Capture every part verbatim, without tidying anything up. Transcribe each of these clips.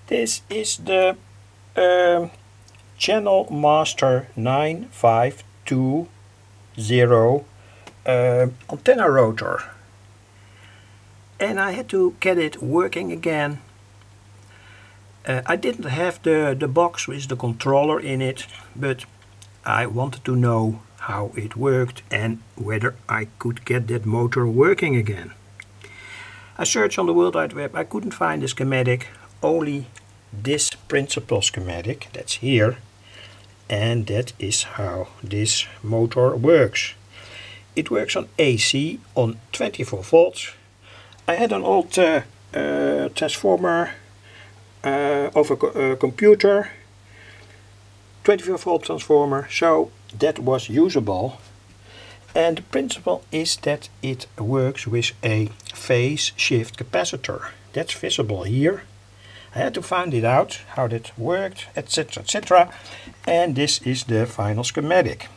This is the uh, Channel Master nine five two zero uh, antenna rotor, and I had to get it working again. Uh, I didn't have the, the box with the controller in it, but I wanted to know how it worked and whether I could get that motor working again. I searched on the World Wide Web, I couldn't find the schematic, only this principal schematic, that's here, and that is how this motor works. It works on A C on twenty-four volts. I had an old uh, uh, transformer uh, over a uh, computer, twenty-four volt transformer, so that was usable. And the principle is that it works with a phase shift capacitor. That's visible here. I had to find it out, how that worked, etc, et cetera. And this is the final schematic.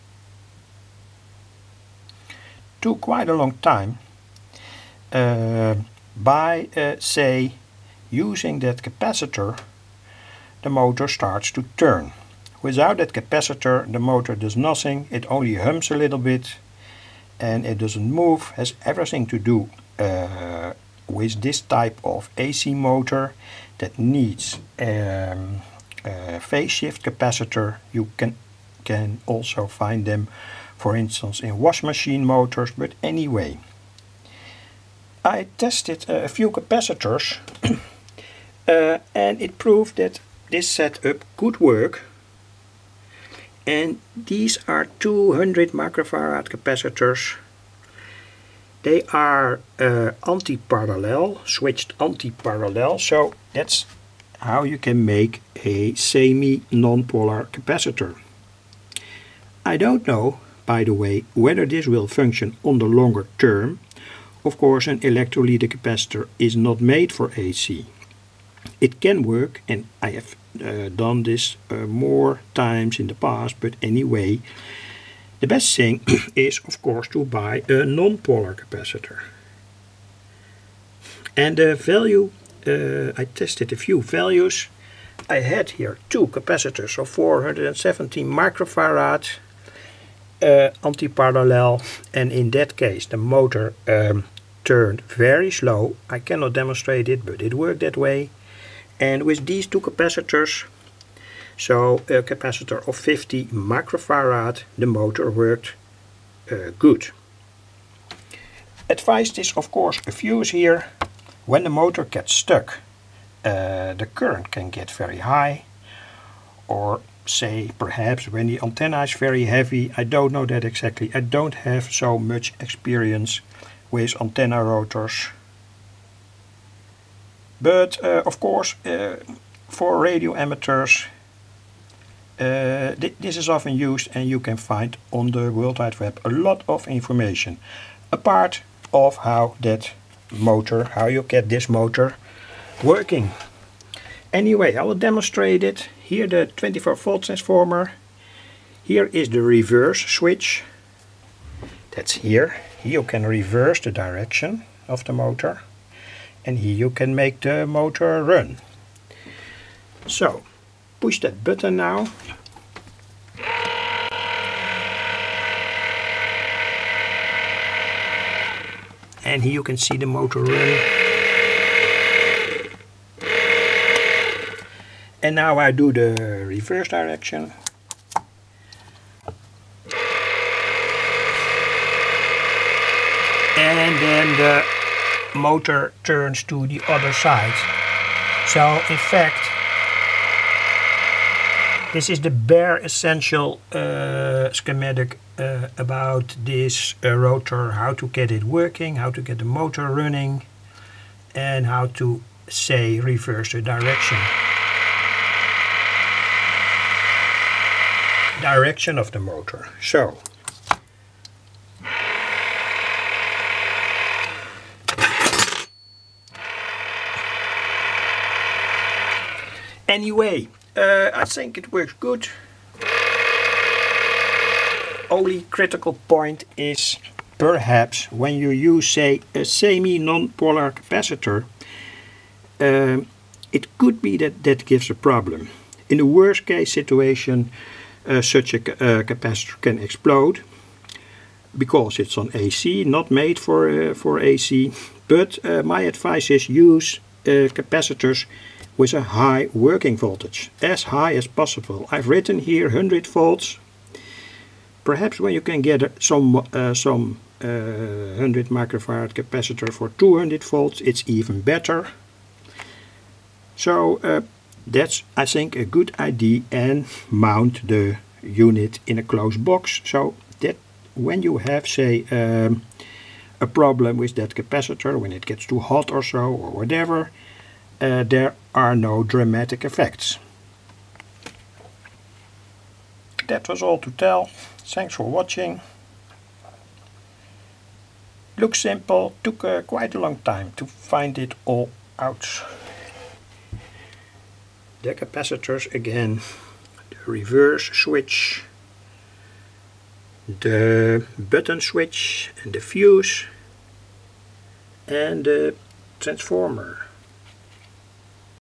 Took quite a long time uh, by, uh, say, using that capacitor, the motor starts to turn. Without that capacitor, the motor does nothing, it only hums a little bit and it doesn't move. Has everything to do uh, with this type of A C motor that needs um, a phase shift capacitor. You can, can also find them, for instance, in wash machine motors, but anyway. I tested a few capacitors uh, and it proved that this setup could work. And these are two hundred microfarad capacitors. They are uh, anti-parallel, switched anti-parallel, so that's how you can make a semi-non-polar capacitor. I don't know, by the way, whether this will function on the longer term. Of course, an electrolytic capacitor is not made for A C. It can work, and I have uh, done this uh, more times in the past, but anyway, the best thing is, of course, to buy a non-polar capacitor. And the value, uh, I tested a few values. I had here two capacitors of four hundred seventy microfarad, uh, anti-parallel, and in that case the motor um, turned very slow. I cannot demonstrate it, but it worked that way. And with these two capacitors, so a capacitor of fifty microfarad, the motor worked uh, good. Advised is, of course, a fuse here. When the motor gets stuck, uh, the current can get very high, or say perhaps when the antenna is very heavy. I don't know that exactly. I don't have so much experience with antenna rotors. But uh, of course, uh, for radio amateurs, uh, th this is often used, and you can find on the World Wide Web a lot of information, apart of how that motor, how you get this motor working. Anyway, I will demonstrate it. Here the twenty-four volt transformer. Here is the reverse switch. That's here. Here you can reverse the direction of the motor. And here you can make the motor run. So, push that button now. And here you can see the motor run. And now I do the reverse direction. And then the motor turns to the other side. So in fact, this is the bare essential uh, schematic uh, about this uh, rotor, how to get it working, how to get the motor running, and how to, say, reverse the direction. Direction of the motor. So, anyway, uh, I think it works good. Only critical point is perhaps when you use, say, a semi-non-polar capacitor, uh, it could be that that gives a problem. In the worst case situation, uh, such a uh, capacitor can explode because it's on A C, not made for, uh, for A C. But uh, my advice is use uh, capacitors with a high working voltage, as high as possible. I've written here one hundred volts. Perhaps when you can get some uh, some uh, one hundred microfarad capacitor for two hundred volts, it's even better. So uh, that's, I think, a good idea, and mount the unit in a closed box so that when you have, say, um, a problem with that capacitor, when it gets too hot or so, or whatever, uh, there are no dramatic effects. That was all to tell. Thanks for watching. Looks simple, took uh, quite a long time to find it all out. The capacitors again, the reverse switch, the button switch and the fuse and the transformer.